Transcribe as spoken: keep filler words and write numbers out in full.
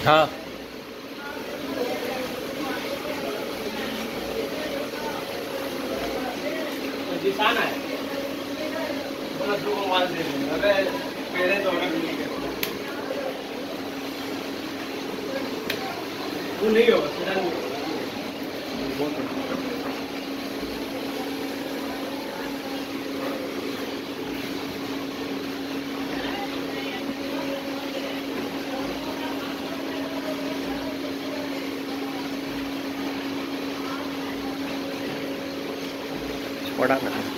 हाँ निशान है बस दो मोबाइल दे देंगे। अबे पहले तो ऑर्डर नहीं किया वो नहीं होगा सीधा नहीं होगा। छोड़ा ना।